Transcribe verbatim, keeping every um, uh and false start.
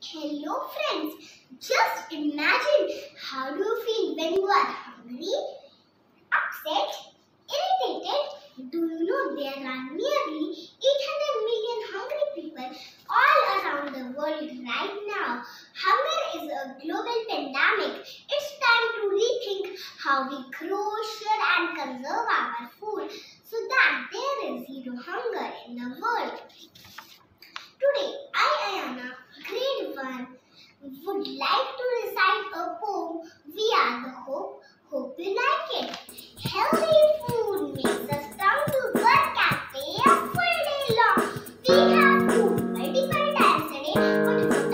Hello friends, just imagine how do you feel when you are hungry, upset, irritated. Do you know there are nearly eight hundred million hungry people all around the world right now? Hunger is a global pandemic. It's time to rethink how we grow, share and conserve our food so that there is zero hunger in the world. Today, I, Ayana, grade one, would like to recite a poem, We Are the Hope. Hope you like it. Healthy food makes us strong to work cafe a full day long. We have food multiple times a day, but